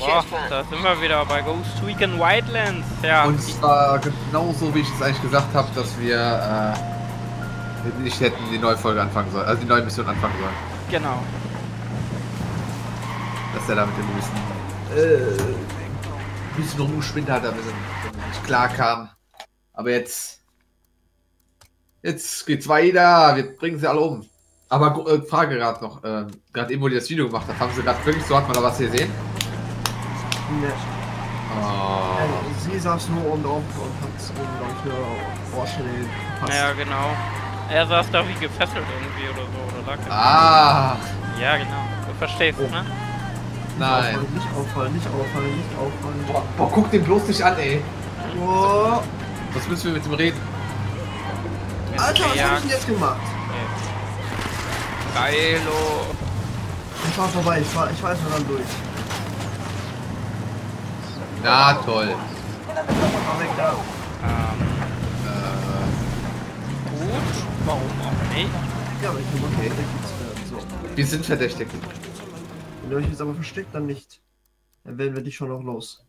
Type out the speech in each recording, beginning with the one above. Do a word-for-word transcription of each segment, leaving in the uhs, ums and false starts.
Boah, da sind wir wieder bei Ghost Recon Wildlands. Ja. Und zwar genauso, wie ich es eigentlich gesagt habe, dass wir äh, nicht hätten die neue Folge anfangen sollen, also die neue Mission anfangen sollen. Genau. Dass er da mit dem bisschen, äh, ein bisschen rumgespinnt hat, damit er nicht klar kam. Aber jetzt, jetzt geht's weiter, wir bringen sie alle um. Aber äh, Frage gerade noch, äh, gerade eben, wo die das Video gemacht haben, haben sie gerade wirklich so, hat man da was gesehen? Ne. Oh. Also, sie saß nur oben drauf und hat irgendwelche Vorstellen gepasst. Ja, genau. Er saß da wie gefesselt irgendwie oder so, oder lag er? Ah, Ja, genau. Du verstehst, Oh. ne? nein. Nicht auffallen, nicht auffallen, nicht auffallen. Boah, boah, guck den bloß nicht an, ey. Boah. Was müssen wir mit ihm reden? Alter, was hab ich denn jetzt gemacht? Geilo. Ich fahr vorbei, ich fahr, ich fahr jetzt mal dann durch. Na toll. Fahr weg da. Ähm, Äh, gut. Warum auch nicht? Ja, aber ich bin okay. So. wir sind verdächtig. Wenn ihr euch jetzt aber versteckt, dann nicht. Dann werden wir dich schon noch los.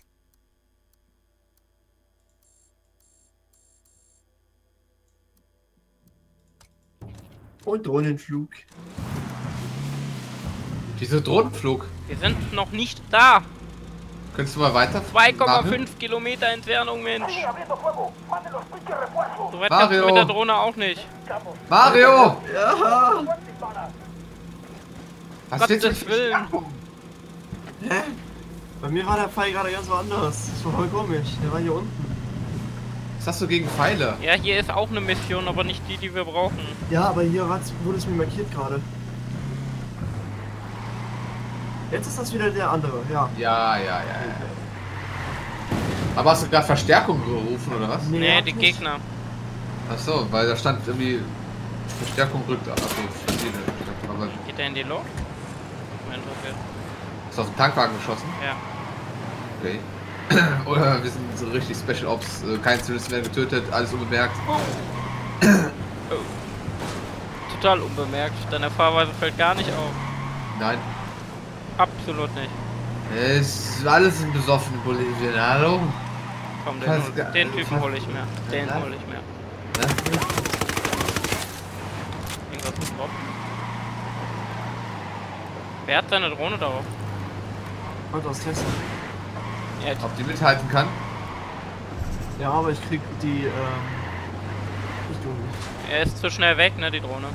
Und Drohnenflug. Wieso Drohnenflug? Wir sind noch nicht da. Könntest du mal weiter? zwei Komma Mario? fünf Kilometer Entfernung, Mensch. So weit kannst Mario. du mit der Drohne auch nicht. Mario! Ja! Was willst du Gottes für Willen. Verstärkung? Hä? Bei mir war der Pfeil gerade ganz woanders. Das war voll komisch. Der war hier unten. Was hast du gegen Pfeile? Ja, hier ist auch eine Mission, aber nicht die, die wir brauchen. Ja, aber hier hat's- wurde es mir markiert gerade. Jetzt ist das wieder der andere, ja. Ja, ja, ja. ja. Aber hast du gerade Verstärkung gerufen oder was? Nee, hab die ich nicht. Gegner. Ach so, weil da stand irgendwie Verstärkung rückt. Achso, verstehe. Aber Geht der in die Luft? Moment, okay. ist aus dem Tankwagen geschossen? Ja. Okay. Oder wir sind so richtig Special Ops, äh, kein Zivilisten werden getötet, alles unbemerkt. Total unbemerkt. Deine Fahrweise fällt gar nicht auf. Nein. Absolut nicht. Es ist alles ein besoffenen Bolivien, hallo? Komm, Fast den, gar- den Typen fast- hole ich mir. Den Ja. hole ich mir. Ne? Irgendwas getroffen. Wer hat seine Drohne darauf? Und aus Tesla. Ja, Ob die mithalten kann? Ja, aber ich krieg die, ähm. Richtung nicht. er ist zu schnell weg, ne, die Drohne.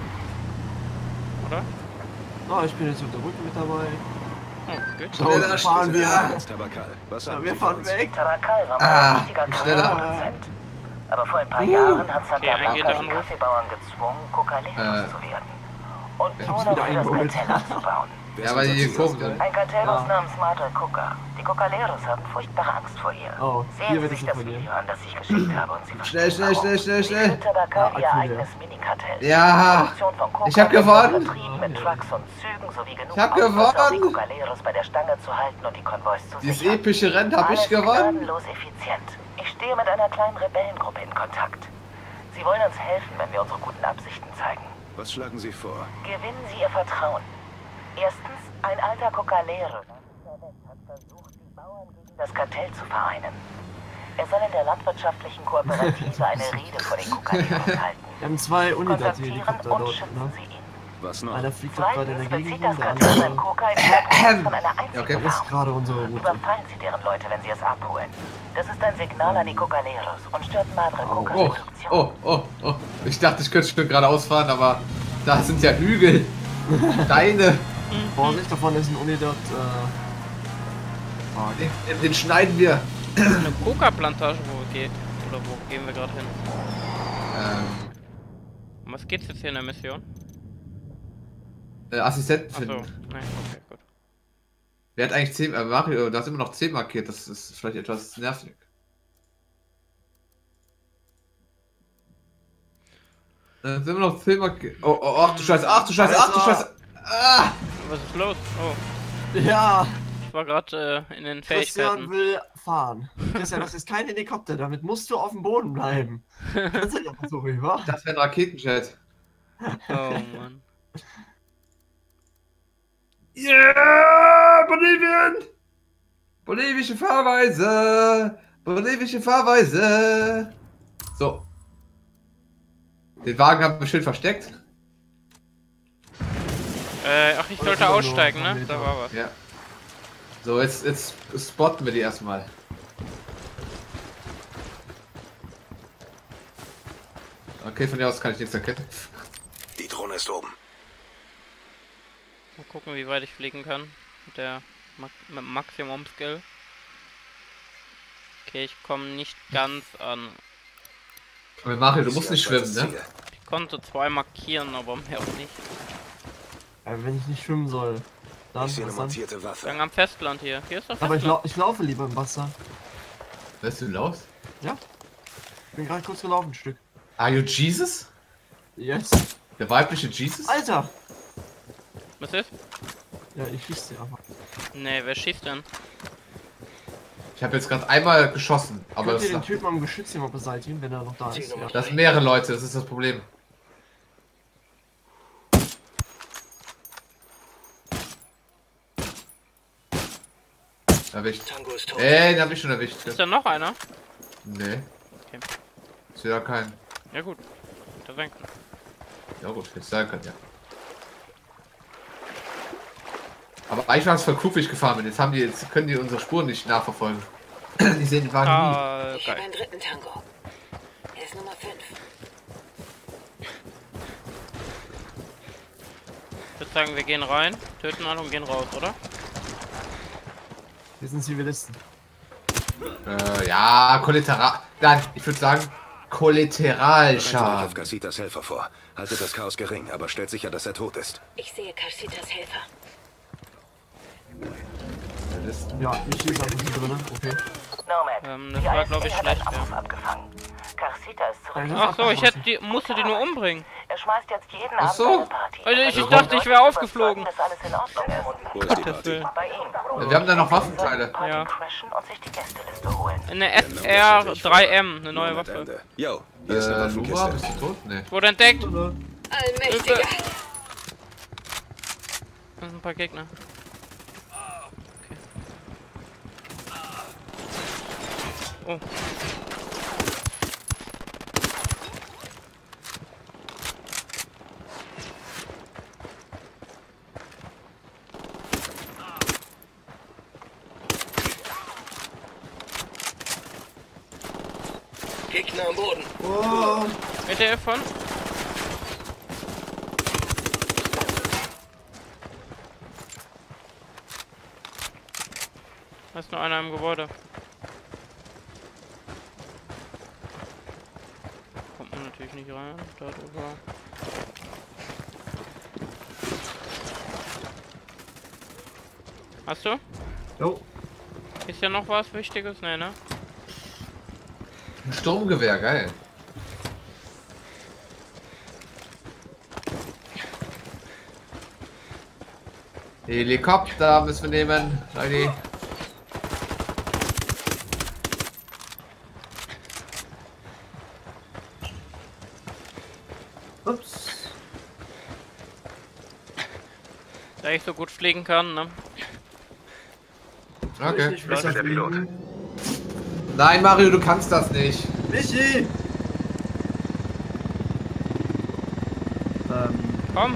Oder? Ah, ich bin jetzt auf der Rücken mit dabei. Oh, gut. So, Schneller, fahren wir. Tabakal, was Ja, haben wir Sie fahren für uns? weg. Tabakal war Ah, mal ein wichtiger schneller. Kaffeeproduzent. Aber vor ein paar Jahren hat Santa Okay, ein geht Blanca der die Anruf. Kaffeebauern gezwungen, Coca-Leros Äh. zu werden. Und Ich so hab's noch wieder für das eingeholt. Kartell abzubauen. Wer Ja, ist weil unser die Ziel? Kurven sind. Ein Kartellboss Ja. namens Madre Coca. Die Coca-Leros haben furchtbare Angst vor ihr. Oh, Sehen hier Sie wird sich es das verlieren. Video an, das ich geschickt habe und Sie Schnell, verstehen schnell, warum. schnell, schnell, Sie schnell. führt Tabakal Ja, ihr Akku eigenes Minikartell. Ja, Die Produktion von Coca ich hab wird gewonnen. vertrieben mit Trucks und Zügen sowie genug Ich hab Autos, um die gewonnen. Coca-Leros bei der Stange zu halten und die Konvois zu Dieses sichern. epische Rennen habe ich Alles gewonnen. gnadenlos effizient. Ich stehe mit einer kleinen Rebellengruppe in Kontakt. Sie wollen uns helfen, wenn wir unsere guten Absichten zeigen. Was schlagen Sie vor? Gewinnen Sie ihr Vertrauen. Erstens, ein alter Coca-Lehre hat versucht, die Bauern gegen das Kartell zu vereinen. Er soll in der landwirtschaftlichen Kooperative eine Rede vor den Coca-Leros halten. Wir haben zwei Kontaktieren Unidat-Helikopter und dort, schützen ne? Sie ihn. Was noch? Einer fliegt doch gerade in der Zweitens Gegend bezieht rum, das der Kartell andere. beim Coca in der Besitz von einer einzigen Okay. Das ist Farm. gerade unsere Route. Überfallen Sie deren Leute, wenn Sie es abholen. Das ist ein Signal an die Coca-Leros und stört Madre Cocas Oh, Produktion. oh, oh, oh. Ich dachte, ich könnte schon geradeaus fahren, aber da sind ja Hügel. Steine. Vorsicht, davon ist ein Unidat, äh. Oh, den, den schneiden wir. Eine Coca-Plantage, wo wir gehen. Oder wo gehen wir gerade hin? Ähm, Um was geht's jetzt hier in der Mission? äh, Assistenten Achso, finden. nein, okay, gut. Wer hat eigentlich zehn, äh, Mario, da ist immer noch zehn markiert, das ist vielleicht etwas nervig. Da sind immer noch zehn markiert. Oh, oh, ach du Scheiße, ach du Scheiße, ach du Scheiße. Ah! Was ist los? Oh, Ja! ich war gerade äh, in den Christian Fähigkeiten. will fahren. Christian, das ist kein Helikopter, damit musst du auf dem Boden bleiben. Kannst du nicht einfach so rüber? Das wäre ein Raketenjet. Oh Mann. Yeah! Bolivien! Bolivische Fahrweise! Bolivische Fahrweise! So. Den Wagen haben wir schön versteckt. Äh, ach, ich Oder sollte nur aussteigen, noch ne? ein Da Meter. war was. Ja. So, jetzt, jetzt spotten wir die erstmal. Okay, von hier aus kann ich nichts erkennen. Die Drohne ist oben. Mal gucken, wie weit ich fliegen kann. Mit der Ma mit dem Maximum Skill. Okay, ich komme nicht ganz an. Aber Mario, du musst Sie nicht als schwimmen, zweites ne? Ziel. Ich konnte zwei markieren, aber mehr auch nicht. Ja, wenn ich nicht schwimmen soll, dann Ich sehe eine was dann? montierte Waffe. Dann am Festland hier. Hier ist doch Aber ich, Festland. lau ich laufe lieber im Wasser. Lässt du los? Ja? Ich bin gerade kurz gelaufen, ein Stück. Are you Jesus? Yes. Der weibliche Jesus? Alter! Was ist? Ja, ich schieße dir einfach. Nee, wer schießt denn? Ich habe jetzt gerade einmal geschossen, aber Könnt ihr das, den Typen am Geschütz hier mal beseitigen, wenn er noch da ist? Ja. das sind mehrere Leute, das ist das Problem. Erwischt. Tango ist tot. Ey, den hab ich schon erwischt. Ist da noch einer? Nee. Okay. Ist ja kein. Ja gut. Da sein kann. Ja gut, jetzt sein kann, ja. Aber eigentlich war es voll cool, wie ich gefahren bin. Jetzt haben die, jetzt können die unsere Spuren nicht nachverfolgen. Die sehen den Wagen nie. Ah, Ich habe geil. einen dritten Tango. Er ist Nummer fünf. Ich würde sagen, wir gehen rein, töten alle und gehen raus, oder? Wir sind Zivilisten. Äh, ja, Kollateral. Nein, ich würde sagen, Bereitet euch auf Kollateralschaden. Casitas Helfer vor. Haltet das Chaos gering, aber stellt sicher, dass er tot ist. Ich sehe Carcitas Helfer. Ja, ich schieße einfach hier drinnen. Okay. Nomad, Ähm, das die war, I S glaub ich, P hat schlecht, einen Anruf ja. abgefangen. Carcita ist zurück. Ja, Ach so, ich hätte die, musste die nur umbringen. Er schmeißt jetzt jeden Ach Abend so. eine Party. Also ich Also dachte, ich wäre Leute aufgeflogen. überzeugen, dass alles in Ordnung ist. Wo ist die Gottes Party? Willen. Bei ihm. Wir haben da noch Waffenteile. Party Ja. crashen und sich die Gästeliste holen. Eine S R drei M, eine neue Moment, Waffe. Ende. Yo, hier ist eine Äh, Nora, Waffenkiste. bist du tot? Nee. Wurde entdeckt. Allmächtiger. Das sind ein paar Gegner. Okay. Oh. Gegner am Boden. Oh, Mit der von? Da ist nur einer im Gebäude. Kommt man natürlich nicht rein, da drüber. Hast du? jo. Ist ja noch was Wichtiges? Nee, ne? Ein Sturmgewehr, geil. Helikopter müssen wir nehmen. Leute. Ups. Da ich so gut fliegen kann, ne? Okay. Ich besser der Pilot. fliegen. Nein, Mario, du kannst das nicht. Michi! Ähm, Komm!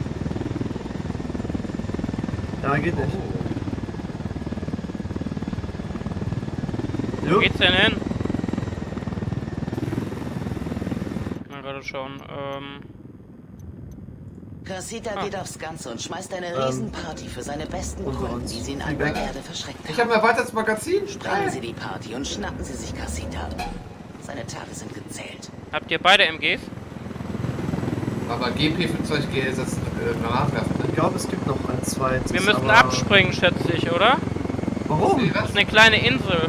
ja, geht nicht. Wo Jo. geht's denn hin? Mal gerade schauen. Ähm. Carcita Ah. geht aufs Ganze und schmeißt eine Ähm, Riesenparty für seine besten unter Kunden, uns. die sie in Feedback. alter Erde verschreckt Ich haben. habe ein erweitertes Magazin. Sprengen Sie die Party und schnappen Sie sich Carcita. Seine Tage sind gezählt. Habt ihr beide M Gs? Aber G P fünfundzwanzig G ist das äh, Granatwerfen, ne? Ich glaube, es gibt noch ein zweites. Wir müssen aber- abspringen, schätze ich, oder? Warum? Nee, Das was? ist eine kleine Insel.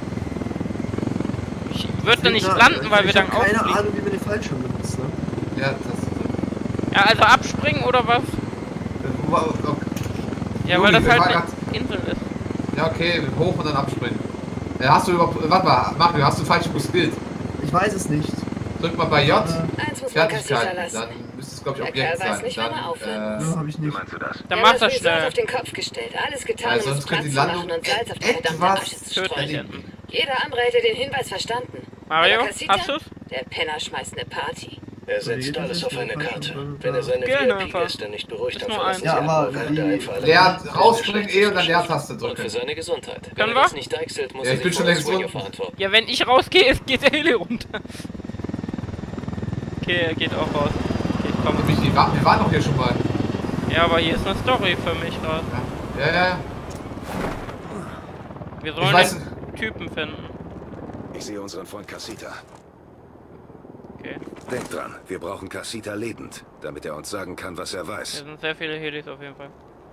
Ich würde da nicht Ja, landen, weil ich wir dann hab keine auffliegen. Ahnung, wie man den Fallschirm benutzt, ne? Ja, das. Ja, also abspringen oder was? Äh, wow, okay. Ja, Juli, weil das wir halt fahren eine Insel ist. Ja, okay, hoch und dann abspringen. Äh, hast du überhaupt. Warte mal, Mario, hast du falsch geskillt? Ich weiß es nicht. Drück mal bei J. Äh, Eins muss man Carcita Fertigkeiten. lassen. Dann müsste muss, glaube ich, Der Objekt Kerl weiß sein. nicht, wann er Dann, aufhören äh, Ja, hab ich Wie nicht. meinst du das? Dann Wir mach haben das Resort schnell. auf den Kopf gestellt. Alles getan, Ja, um es sonst könnte Platz die zu Landung machen und Salz auf die etwas verdammte Asche zu tödlich streuen. enden. Jeder andere hätte den Hinweis verstanden. Mario, Aber Casita? hast du's? Der Penner schmeißt eine Party. Er setzt alles auf eine Karte. Wenn er seine Gerne V I einfach. P-Gäste nicht beruhigt, Ist dann nur verlassen eins. sie Ja, aber einfach, während er die- einfach alle Leer Mann- rausbringen eh und dann Geschäft Leertaste Und für drücken. seine Gesundheit. Wenn Können er wir? das nicht deichselt, muss Ja, er ich bin sich schon vor längst Swinger unten. verantworten. Ja, wenn ich rausgehe, ist- geht der Heli runter. Okay, er geht auch raus. Okay, ich komme. Nämlich, die war, wir waren doch hier schon mal. Ja, aber hier ist eine Story für mich gerade. Ja, ja, ja. Wir Ich sollen weiß, den Typen finden. Ich sehe unseren Freund Casita. Okay. Denk dran, wir brauchen Casita lebend, damit er uns sagen kann, was er Hier weiß. sind sehr viele Helis auf jeden Fall.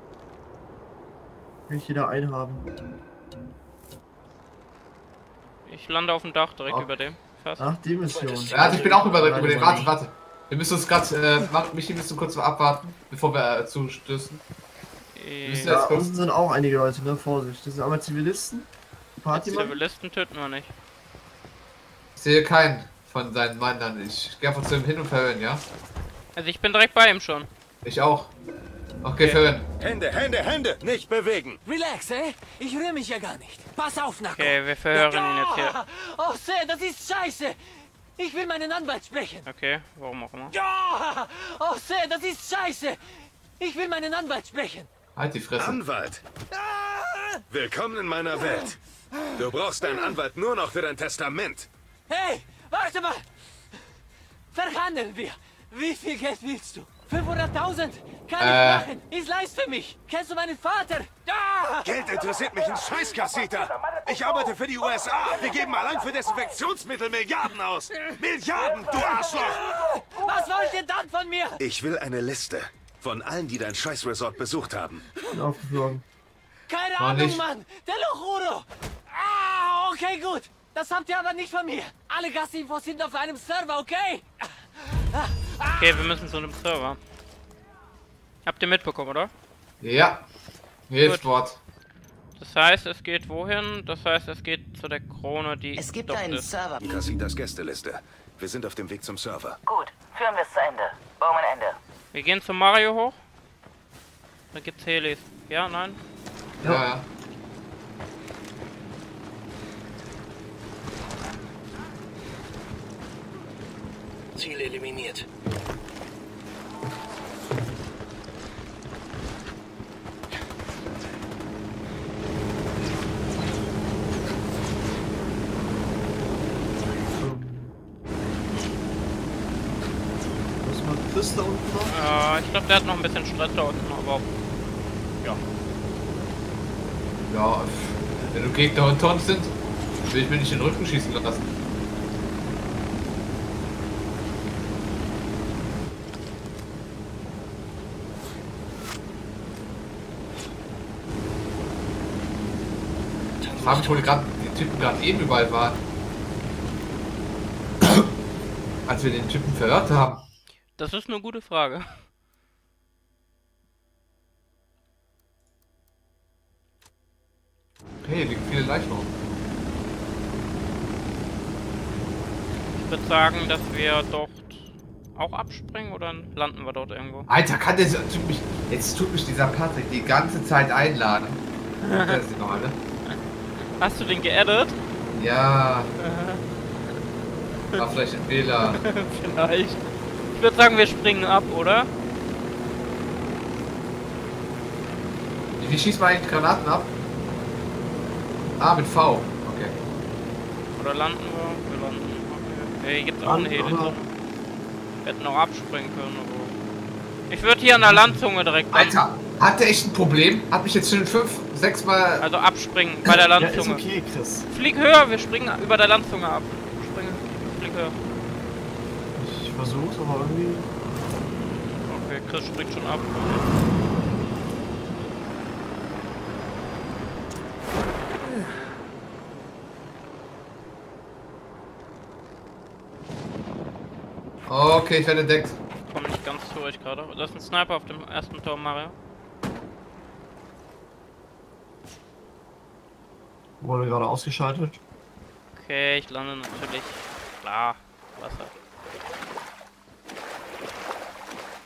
Will ich jeder einen haben. Ich lande auf dem Dach direkt Okay. über dem. Fast. Ach, die Mission. ja, also ich bin auch über, über den. Warte, Warte. warte. Wir müssen uns gerade, äh, mach- Michi, müssen wir kurz abwarten, bevor wir äh, zustößen. Äh, müssen Da jetzt kurz- unten sind auch einige Leute, ne? Vorsicht. Das sind einmal Zivilisten. Partymann. Zivilisten töten wir nicht. Ich sehe keinen von seinen Männern. Ich gehe einfach zu ihm hin und verhören, ja? Also ich bin direkt bei ihm schon. Ich auch. Okay, Okay. verhören. Hände, Hände, Hände! Nicht bewegen! Relax, eh? Ich rühre mich ja gar nicht. Pass auf, Nacko. Okay, wir verhören ihn jetzt hier. Oh, Sir, das ist scheiße. Ich will meinen Anwalt sprechen. Okay, warum auch immer. Ja! Oh, Sir, das ist scheiße. Ich will meinen Anwalt sprechen. Halt die Fresse. Anwalt! Willkommen in meiner Welt. Du brauchst deinen Anwalt nur noch für dein Testament. Hey, warte mal. Verhandeln wir. Wie viel Geld willst du? fünfhunderttausend? Kann Äh. ich machen. Ist leicht für mich. Kennst du meinen Vater? Ja! Geld interessiert mich ein Scheiß, Casita. Ich arbeite für die U S A. Wir geben allein für Desinfektionsmittel Milliarden aus. Milliarden, du Arschloch! Was wollt ihr dann von mir? Ich will eine Liste von allen, die dein Scheißresort besucht haben. Bin aufgeflogen. Keine War Ahnung, nicht. Mann. Der Lochuro. Ah, okay, gut. Das habt ihr aber nicht von mir. Alle Gastinfos sind auf einem Server, okay? Okay, wir müssen zu einem Server. Habt ihr mitbekommen, oder? Ja. Jedes Gut. Wort. Das heißt, es geht wohin? Das heißt, es geht zu der Krone, die Es gibt dort einen ist. Server. Casitas Gästeliste. Wir sind auf dem Weg zum Server. Gut, führen wir es zu Ende. Bowman Ende. Wir gehen zu Mario hoch. Da gibt's Helis. Ja, nein? Ja, ja. Ziel eliminiert. Was macht Chris da unten noch? Äh, ich glaube, der hat noch ein bisschen Stress da unten, aber ja. Ja, wenn du Gegner unter uns sind, will ich mir nicht in den Rücken schießen lassen. Ich frage mich, wo die, grad, die Typen gerade eben überall waren. Als wir den Typen verhört haben. Das ist eine gute Frage. Hey, hier liegen viele Leichen rum. Ich würde sagen, dass wir dort auch abspringen oder landen wir dort irgendwo? Alter, kann der Typ mich. Jetzt tut mich dieser Patrick die ganze Zeit einladen. Das sind noch alle. Hast du den geaddet? Ja. War vielleicht ein Fehler. Vielleicht. Ich würde sagen, wir springen ab, oder? Wie, wie schießt man eigentlich Granaten ab? Ah, mit V. Okay. Oder landen wir? Wir landen. Okay. Hey, hier gibt's auch einen Heli. Aber- Wir hätten auch abspringen können, aber... Ich würde hier an der Landzunge direkt landen. Alter, hat der echt ein Problem? Hat mich jetzt schon fünf, sechs Mal. Also abspringen bei der Ja, ist Landzunge. okay, Chris. Flieg höher, wir springen über der Landzunge ab. Springen, flieg höher. Ich versuch's, aber irgendwie. Okay, Chris springt schon ab. Okay, ich werde entdeckt. Komm nicht ganz zu euch gerade. Da ist ein Sniper auf dem ersten Tor, Mario. Wurde gerade ausgeschaltet. Okay, ich lande natürlich. Klar, Wasser.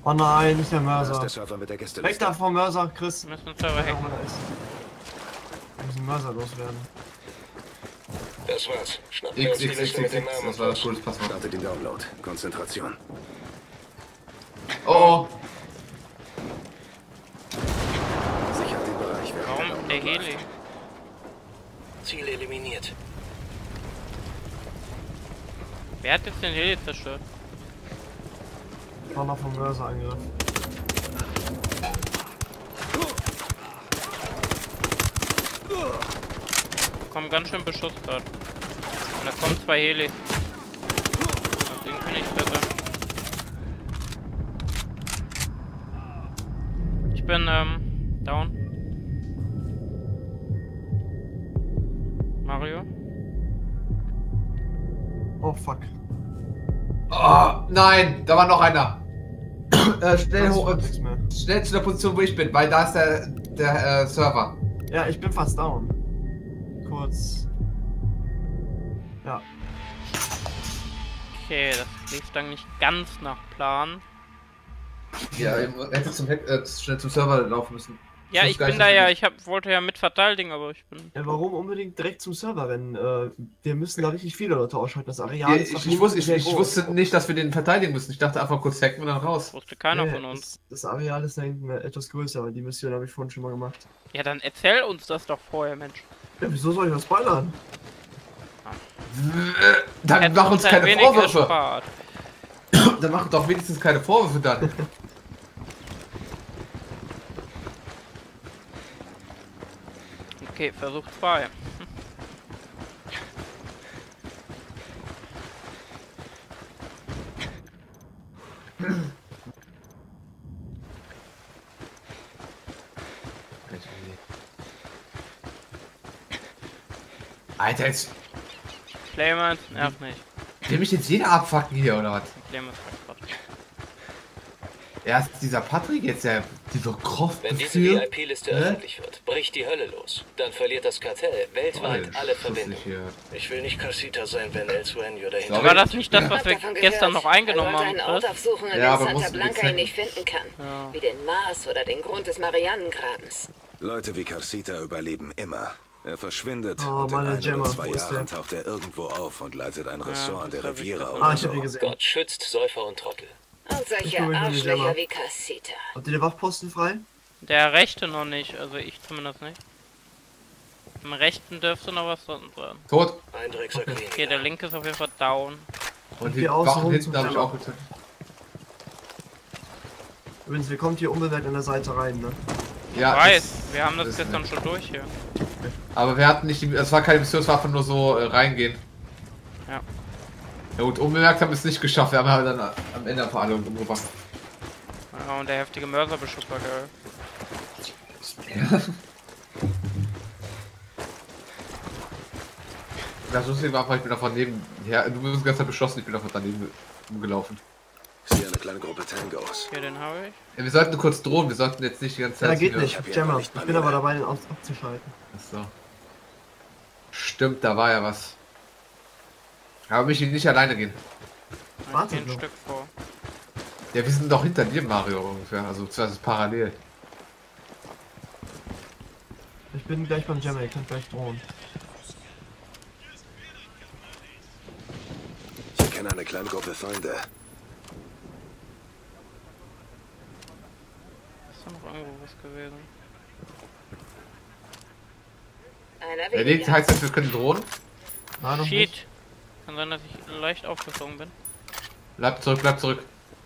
Oh nein, nicht der Da ist Mörser. der Server mit der Weg Gästeliste. da vom Mörser, Chris. Wir müssen uns aber hacken. Wir müssen Mörser loswerden. Das war's. Schnappen wir uns X, die X, Liste X, mit X, dem Namen das war das und cooles Passwort. Starte den Download. Konzentration. Oh, Sichert den Bereich, während Warum Download der Heli? läuft. Ziel eliminiert. Wer hat jetzt den Heli zerstört? War noch vom Mörser angegriffen. Kommen ganz schön Beschuss gerade. Und da kommen zwei Helis. Das irgendwie nicht besser. Ich bin ähm down. Mario? Oh fuck. oh, nein, da war noch einer. äh, schnell Das hoch wird nichts mehr. und schnell zu der Position, wo ich bin, weil da ist der, der äh, Server. Ja, ich bin fast down. Kurz. Ja. Okay, das lief dann nicht ganz nach Plan. Ja, ihr hättet zum Hack, äh, schnell zum Server laufen müssen. Ja, wusste ich gar bin nicht, da dass ja, du- ich hab, wollte ja mit verteidigen, aber ich bin... Ja, warum unbedingt direkt zum Server rennen? Äh, wir müssen da richtig viele Leute ausschalten. Das Areal Ja, ist ich, doch ich, wusste, ich, sehr ich groß. wusste nicht, dass wir den verteidigen müssen. Ich dachte einfach kurz hacken und dann raus. Wusste keiner Nee, von uns. Das, das Areal ist da hinten etwas größer, aber die Mission habe ich vorhin schon mal gemacht. Ja, dann erzähl uns das doch vorher, Mensch. Ja, wieso soll ich das spoilern? Dann Hätten mach uns ein keine wenig Vorwürfe. erspart. Dann mach doch wenigstens keine Vorwürfe dann. Okay, Versuch zwei. Alter, jetzt Clemens, nervt nicht. will mich jetzt jeder abfucken hier, oder was? Clemens, Gott. Erst dieser Patrick, jetzt der dieser Kraft Wenn diese V I P-Liste öffentlich wird, bricht die Hölle los. Dann verliert das Kartell weltweit alle Verbindungen. Ich will nicht Casita sein, wenn El Sueño dahinter Sorry. War das nicht das, was Hab wir davon gestern gehört. noch eingenommen Er haben? wollte einen Ort Chris? aufsuchen, an Ja, aber dem Santa musst du Blanca die ihn nicht finden kann. Ja. Wie den Mars oder den Grund des Marianengrabens. Leute wie Casita überleben immer. Er verschwindet Oh, und in meine ein Gemma, oder zwei wo ist Jahren der? taucht er irgendwo auf und leitet ein Ressort an der das hab ich Riviera gesehen. Ah, oder ich hab so. ihn gesehen. Gott schützt Säufer und Trottel. Und solche Ich guck mich nicht Arschlöcher selber. wie Casita. Habt ihr den Wachposten frei? Der rechte noch nicht, also ich zumindest nicht. Im rechten dürfte noch was drin sein. Tot. Ein Drecksack Okay, der linke ist auf jeden Fall down. Und Die die außen Wachen rum hinten zum habe ich Server. auch getötet. Übrigens, wir kommen hier unbemerkt an der Seite rein, ne? Ja, Weiß, das- wir haben das das ist gestern nett. schon durch hier. Aber wir hatten nicht, die, es war keine Mission, es war einfach nur so äh, reingehen. Ja. Ja gut, unbemerkt haben wir es nicht geschafft, wir haben halt dann am Ende einfach alle umgebracht. Ja, und der heftige Mörserbeschuss war geil. Das Lustige war einfach, ich bin einfach nebenher, du bist ganz beschossen, ich bin einfach daneben umgelaufen. Ich sehe eine kleine Gruppe Tangos. Hier, den habe ich. Ja, wir sollten kurz drohen, wir sollten jetzt nicht die ganze Zeit... Ja, geht hier- nicht. hab hier Gemma, aber ich nicht bin mal aber mehr. dabei, den ab abzuschalten. Achso. Stimmt, da war ja was. Aber mich nicht alleine gehen. Warte Hier ein noch. Stück vor. Ja, wir sind doch hinter dir, Mario, ungefähr. Also, das ist parallel. Ich bin gleich beim Gemma, ihr könnt gleich drohen. Ich kenne eine kleine Gruppe Feinde. Ist da noch irgendwo was gewesen? Einer Ja, nee, weniger. heißt das, wir können drohen? Nein, noch Shit. nicht. Kann sein, dass ich leicht aufgeflogen bin. Bleib zurück, bleib zurück.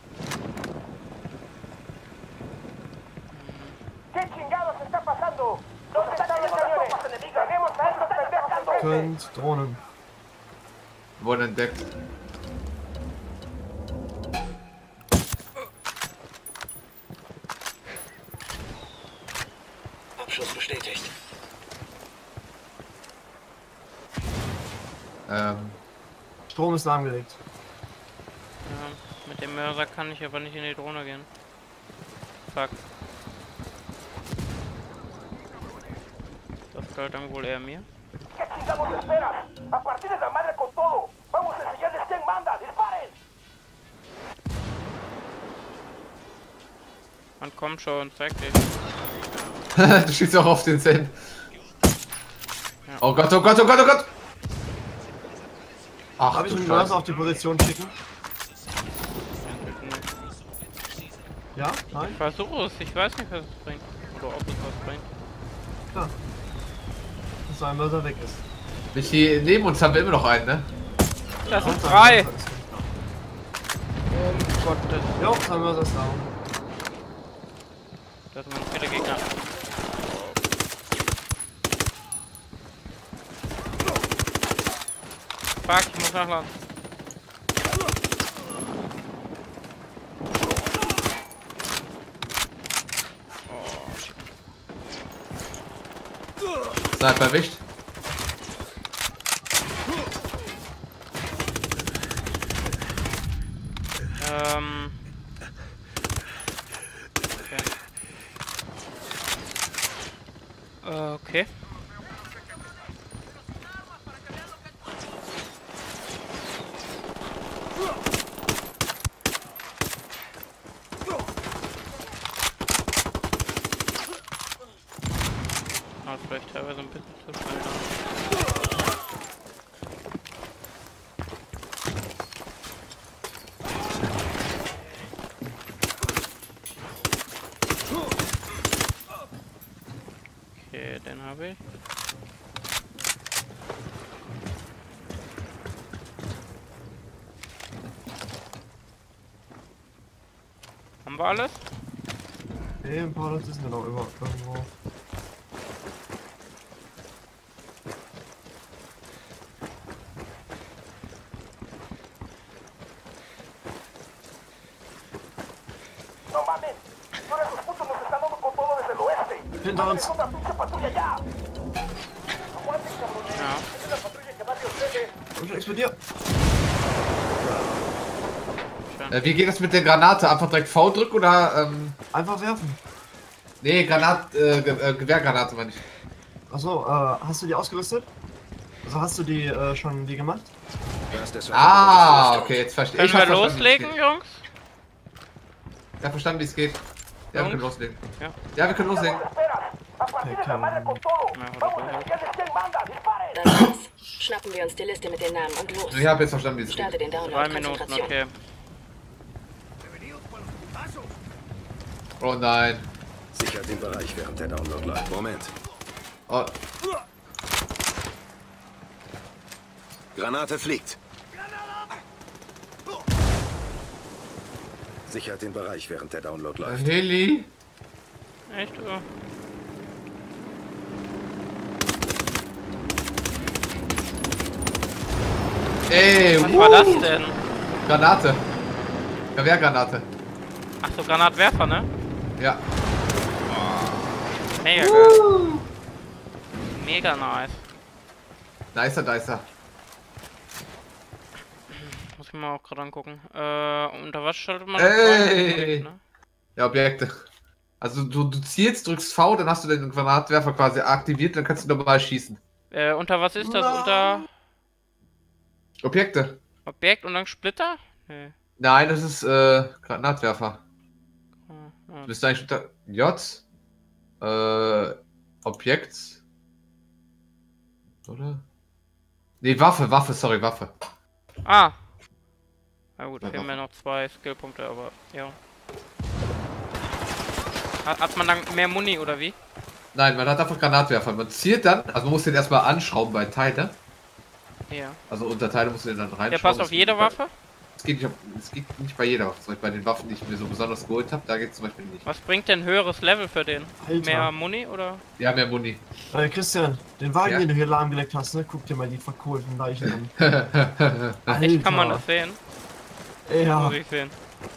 Könnt drohnen. Wurden entdeckt. Abschuss bestätigt. Ähm, Strom ist lahmgelegt. Ja, mit dem Mörser kann ich aber nicht in die Drohne gehen. Fuck. Das gehört dann wohl eher mir. Man kommt schon, zeig dich. Du schießt auch auf den Sand. Ja. Oh Gott, oh Gott, oh Gott, oh Gott! Ach, Darf ich du einen Scheiße. Mörser auf die Position schicken? Ja? Nein? Ich versuche es, ich weiß nicht, was es bringt. Oder ob es was bringt. Klar. Dass so ein Mörser weg ist. Michi, neben uns haben wir immer noch einen, ne? Das sind Sein drei! Mörser ist nicht da. Oh Gott, das, Jo, sein Mörser ist down. das sind viele Gegner. Fuck, ich muss nachladen. Sniper erwischt. Ähm. Okay. Äh, okay. Ah, vielleicht teilweise ein bisschen zu schnell da. Okay, den habe ich. Haben wir alles? Ey, ein paar Leute sind ja noch über irgendwo. Hinter uns. Ja. Und explodiert. Äh, wie geht das mit der Granate? Einfach direkt V drücken oder ähm. Einfach werfen. Nee, Granat, äh, Ge äh, Gewehrgranate meine ich. Achso, äh, hast du die ausgerüstet? Also hast du die äh, schon die gemacht? Ah, okay, jetzt verstehe ich. Können wir hab verstanden, wie es loslegen, geht. Jungs? Ich hab verstanden, wie es geht. Ja, wir Jungs? können loslegen. Ja. Ja, wir können loslegen. Okay, klar. Ja, oder so. Das war's. Schnappen wir uns die Liste mit den Namen und los. Ich habe jetzt verstanden, wie es Starte geht. den Download. Drei Minuten, Konzentration. okay. Oh nein. Sichert den Bereich, während der Download läuft. Moment. Oh. Granate fliegt. Sichert den Bereich, während der Download läuft. Heli. Echt? Oh. Ey, Was wuh. war das denn? Granate. Gewehrgranate. Ach so, Granatwerfer, ne? Ja. Mega geil. Mega nice. Nicer, nicer. Muss ich mal auch gerade angucken. Äh, unter was schaltet man Ey. das? Ne? Ja, Objekte. Also du, du zielst, drückst V, dann hast du den Granatwerfer quasi aktiviert, dann kannst du normal schießen. Äh, unter was ist das? Unter Objekte. Objekt und dann Splitter? Nee. Nein, das ist äh, Granatwerfer. Ah, ah. Du bist eigentlich unter J. Äh, Objekt. Oder? Nee, Waffe, Waffe, sorry, Waffe. Ah! Na gut, Ja, fehlen mir doch. noch zwei Skillpunkte, aber ja. Hat, hat man dann mehr Muni oder wie? Nein, man hat einfach Granatwerfer. Man zielt dann, also man muss den erstmal anschrauben bei Teile. Ja. Also unter Teile muss man den dann reinschrauben. Der passt auf Das geht jede nicht bei- Waffe? Es geht, nicht auf, es geht nicht bei jeder Waffe. Zum Beispiel bei den Waffen, die ich mir so besonders geholt habe, da geht es zum Beispiel nicht. Was bringt denn höheres Level für den? Alter. Mehr Muni oder? Ja, mehr Muni. Äh, Christian, den Wagen, Ja? den du hier lahmgelegt hast, ne? Guck dir mal die verkohlten Leichen an. Echt, kann man das sehen? Ja. Muss ich sehen.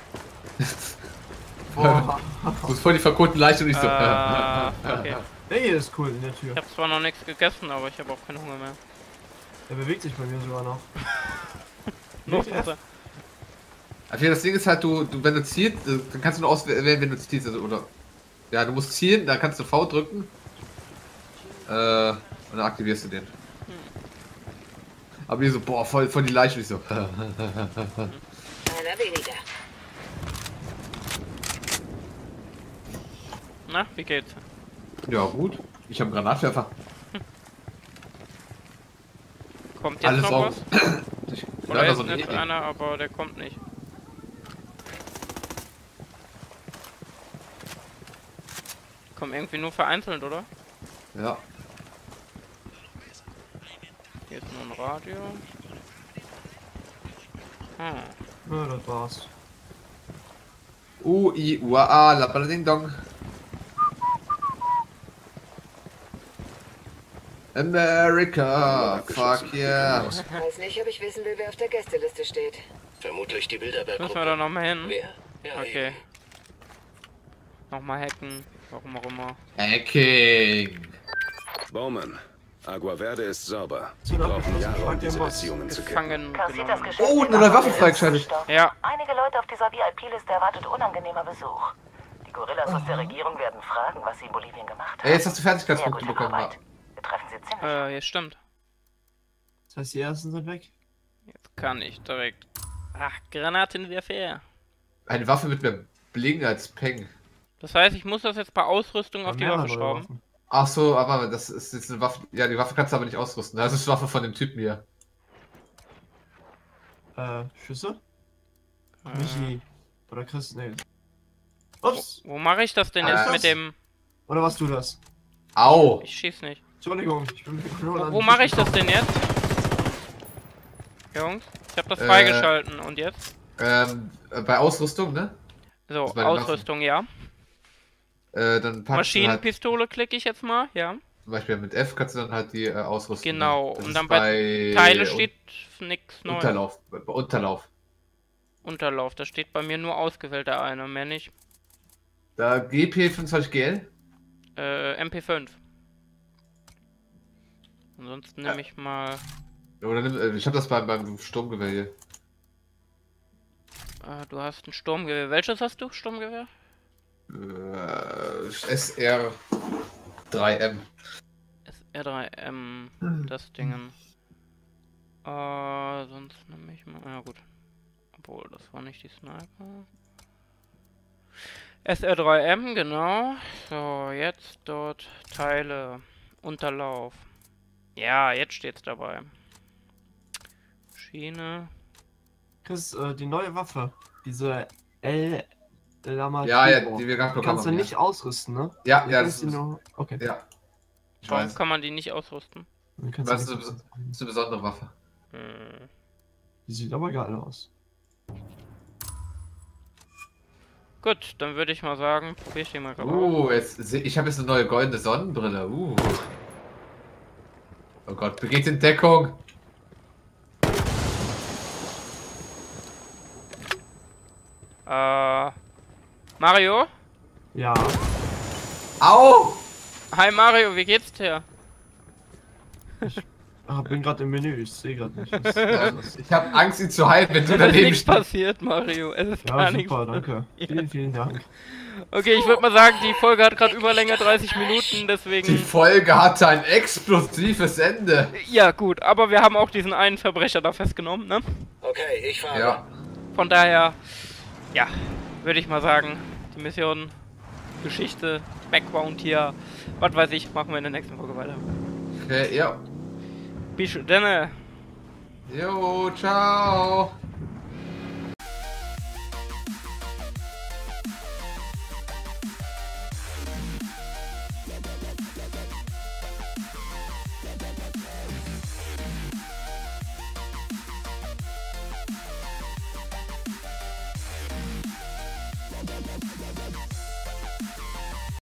Boah. Du bist voll die verkohlten Leichen und nicht so. Äh, okay. Der hier ist cool in der Tür. Ich habe zwar noch nichts gegessen, aber ich habe auch keinen Hunger mehr. Der bewegt sich bei mir sogar noch. Noch Ja. besser. Also das Ding ist halt, du, du wenn du zielst, äh, dann kannst du nur auswählen, wenn du zielst, also, oder. Ja, du musst zielen, dann kannst du V drücken. Äh, und dann aktivierst du den. Aber die so, boah, voll, voll die Leichen, ich so. Einer weniger. Na, wie geht's? Ja, gut. Ich habe einen Granatwerfer. Kommt jetzt Alles noch auf. was? Ich, Oder ja, ist so eine jetzt Idee. einer, aber der kommt nicht. Kommt irgendwie nur vereinzelt, oder? Ja. Hier ist nur ein Radio. Hm. Ja, das war's. U, I, U, A, la, bla, ding, dong. America, fuck yeah. Weiß nicht, ob ich wissen will, wer auf der Gästeliste steht. Vermutlich die Müssen wir da Bilderberg-Gruppe. nochmal hin? Wer? Ja, Okay. eben. Nochmal hacken. Warum auch immer. Hacking. Bowman, Agua Verde ist sauber. So, Wir dann brauchen muss ich Jahre, um fragen, diese was- Beziehungen zu kitten. Gefangen Casitas genommen. Geschäft Oh, in eine neue Waffe Amador freigeschaltet. ist gestorben. Ja. Einige Leute auf dieser V I P-Liste erwartet unangenehmer Besuch. Die Gorillas aus der Regierung werden fragen, was sie in Bolivien gemacht haben. Ey, jetzt hast du Sehr Fertigkeitspunkte gute bekommen. Arbeit. Wir treffen sie ziemlich. Äh, ja, stimmt. Das heißt, die ersten sind weg. Jetzt kann ich direkt. Ach, Granatenwerfer. Eine Waffe mit mehr Bling als Peng. Das heißt, ich muss das jetzt bei Ausrüstung auf die Mehrere Waffe neue schrauben. Waffen. Ach so, aber das ist jetzt eine Waffe. Ja, die Waffe kannst du aber nicht ausrüsten. Das ist die Waffe von dem Typen hier. Äh, Schüsse? Äh, Michi. Oder Chris, nee. Ups! wo mache ich das denn jetzt Äh, mit dem. Oder was du das? Au! Ich schieß nicht. Entschuldigung, ich bin mit dem Controller Wo, an wo den mache Tisch ich das gekommen. denn jetzt? Jungs, ich habe das Äh, freigeschalten und jetzt? Ähm, äh, bei Ausrüstung, ne? So, das bei den Ausrüstung, ja. Äh, dann packst du halt, Maschinenpistole klicke ich jetzt mal, ja. zum Beispiel mit F kannst du dann halt die äh, ausrüsten. Genau, Das und ist dann bei Teile steht nix Un neu. Unterlauf. Bei Unterlauf. Unterlauf, da steht bei mir nur ausgewählt der eine, mehr nicht. Da G P fünfundzwanzig G L. Äh, M P fünf. Ansonsten nehme Ja. ich mal. Oder nimm, äh, ich habe das beim, beim Sturmgewehr hier. Äh, du hast ein Sturmgewehr. Welches hast du? Sturmgewehr? Äh, S R drei M. S R drei M, das Dingen. Äh, sonst nehme ich mal. Ja, gut. Obwohl, das war nicht die Sniper. S R drei M, genau. So, jetzt dort Teile. Unterlauf. Ja, jetzt steht's dabei. Schiene. Chris, äh, die neue Waffe. Diese L. Lama Ja, ja, Turbo, die wir gerade bekommen kannst du haben, nicht ausrüsten, ne? Ja, Du ja, kannst das die ist, nur... Okay. ja. Ich Warum weiß. kann man die nicht ausrüsten? Dann kannst Das du ist, nicht eine, bes- ausrüsten. das ist eine besondere Waffe. Hm. Die sieht aber geil aus. Gut, dann würde ich mal sagen, probier ich die mal gerade aus. Uh, jetzt, seh- ich habe jetzt eine neue goldene Sonnenbrille. Uh. Oh Gott, begeht in Deckung. Äh. Mario? Ja. Au! Hi Mario, wie geht's dir? Ah, bin gerade im Menü, ich sehe gerade nicht. Was, Ähm, was, ich habe Angst, ihn zu heilen, wenn du Es ist daneben nichts stehst. passiert, Mario. Es ist ja, gar nichts. super, danke. Vielen, vielen Dank. Okay, ich würde mal sagen, die Folge hat gerade Überlänge dreißig Minuten, Die deswegen. Folge hatte ein explosives Ende. Ja, gut, aber wir haben auch diesen einen Verbrecher da festgenommen, ne? Okay, ich fahre. Ja. Von daher, ja, würde ich mal sagen, die Mission, Geschichte, Background hier, was weiß ich, machen wir in der nächsten Folge weiter. Okay, ja. Bis dann. Jo, ciao.